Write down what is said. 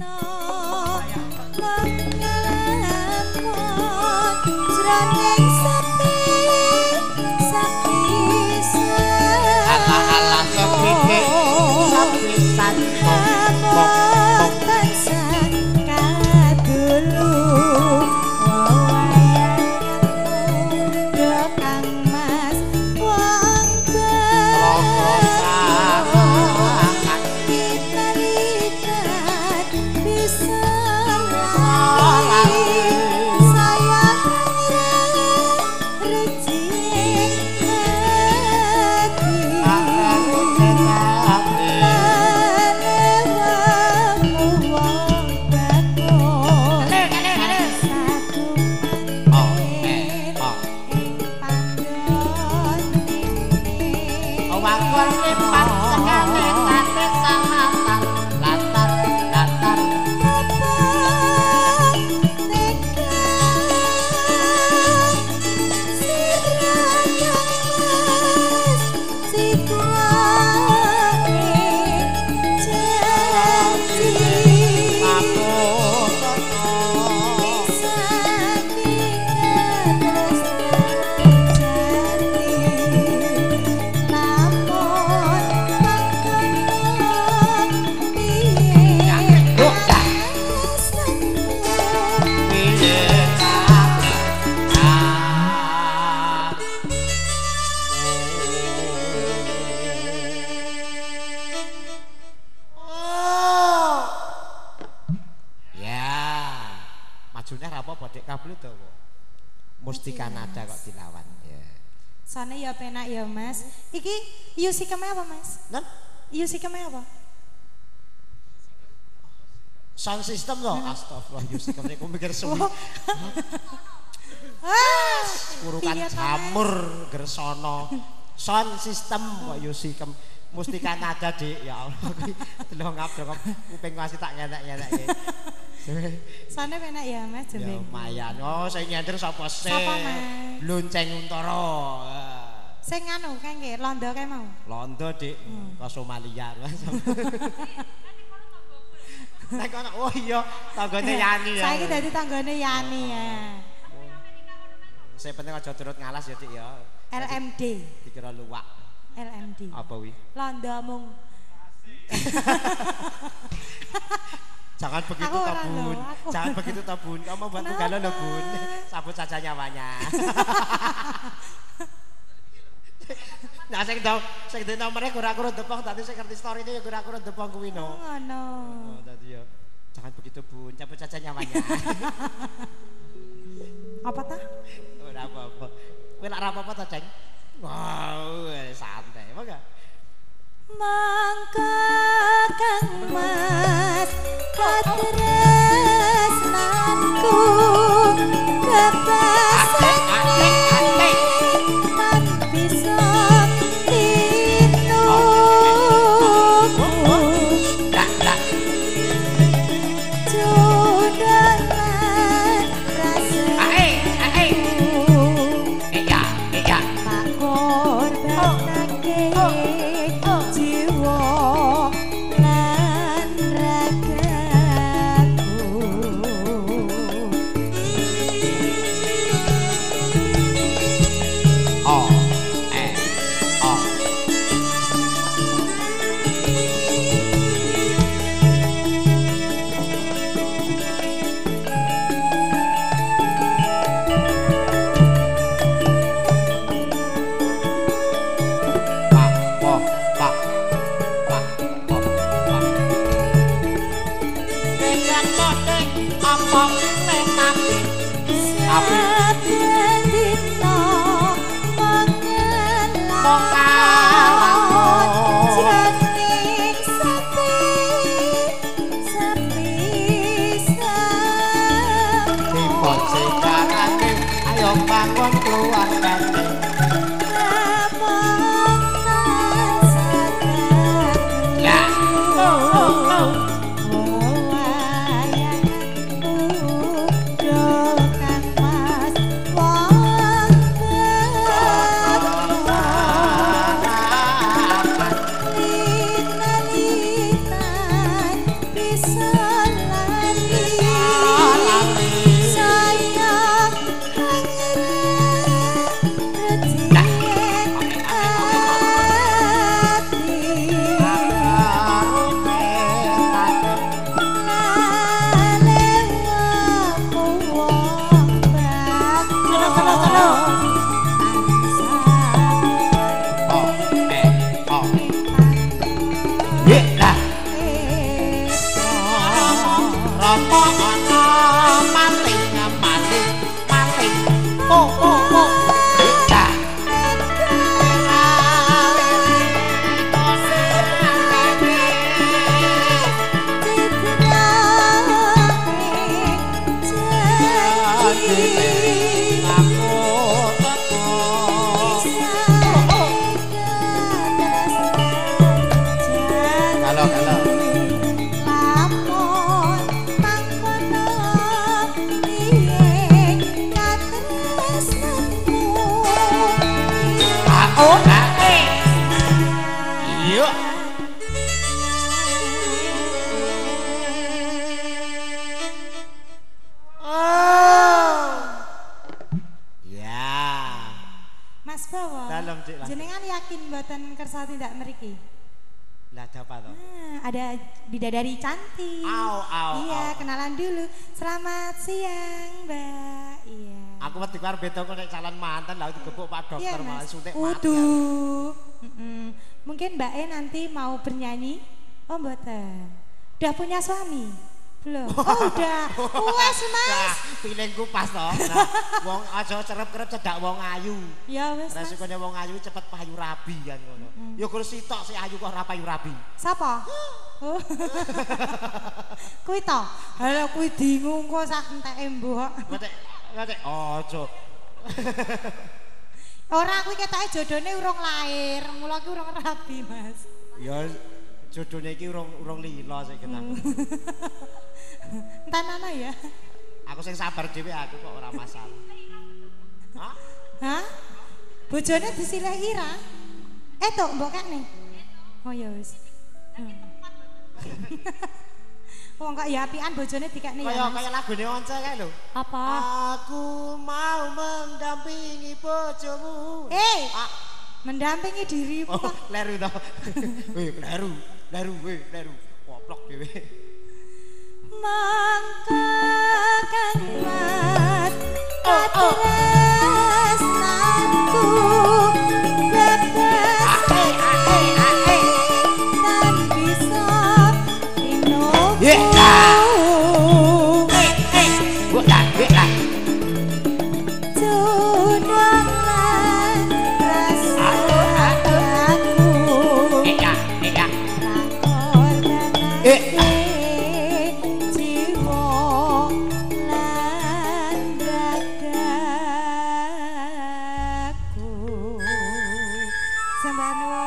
Mustika Nada kok dilawan ya. Soalnya ya penak ya Mas. Iki Yusikeme apa Mas? Nah? Yusikeme apa? Sound system loh. Astagfirullah Yusikeme aku mikir suwi. Kurukan jamur Gersono. Sound system kok Yusikeme. Mustika Nada Dik ya Allah. Delok ngabdok kuping masih tak ngenek-ngenek. Soalnya penak ya Mas Ya jembing. lumayan. Oh sing nyender sapa sih? Sapa Mas? Lonceng Untara. Sing anu kengke londo kae mau. Londo Dik, ke Somalia. Nek ana oh iya tanggane Yani ya. Saiki dadi tanggane Yani ya. Sing penting aja turut ngalas ya Dik ya. LMD. Dikira luwak. LMD. Apa wi? Londo mung. Jangan begitu Tabun. Jangan begitu Tabun. Kamu bantu galau loh Bun. Sabut saja nyawanya. Nah sing di nomornya kura-kura depong tadi saya ngerti story ini ya kura-kura depong kuwi no. Ngono. Oh tadi ya. Jangan begitu Bun. Cabut saja nyawanya. Apa tah? Ora apa-apa. Kowe lak ora apa-apa ta, Ceng? Wow, santai. Apa enggak? Mangka kang mas katresnanku kepasane tan bisa tinuku jodohan rasaku tak korbanake jiwa lan raga lah Rama ana maling maling maling oh oh oh jenengan yakin mboten kersa tindak mriki? Lah apa toh? Ada bidadari cantik. Iya, kenalan dulu. Selamat siang, Mbak. Iya. Aku wedi karo beda kok nek calon manten lah digepuk Pak Dokter malah suntik mati. Waduh. Mungkin Mbak E nanti mau bernyanyi? Oh, mboten. Udah punya suami? Belum. Oh, udah. Puas, Mas. Pilingku pas toh. Wong aja cerep-cerep cedak wong ayu. Ya wis. Resikone wong ayu cepet payu rabi kan ngono. Ya gur sitok si ayu kok ora payu rabi. Sapa? Oh. Kuwi to. Halo kuwi dingung kok sak enteke mbok. Ngetek aja. Ora kuwi ketoke jodone urung lair, mula ki urung rabi, Mas. Ya jodone iki urung lila sik kenang. Entar mana ya? Aku sing sabar dhewe aku kok ora masalah. Hah? Hah? Bojone disilih ira? Tok mbok kene. Oh ya wis. Wong kok ya apian bojone dikekne ya. Kaya lagune Once kae lho. Apa? Aku mau mendampingi bojomu. Mendampingi dirimu. Oh, leru to. Weh, leru. Koplok dhewe. Mangka kan mat tresnanku bebas dan bisa dinoku tunangan rasa aku rakor dan Sembah nuwun.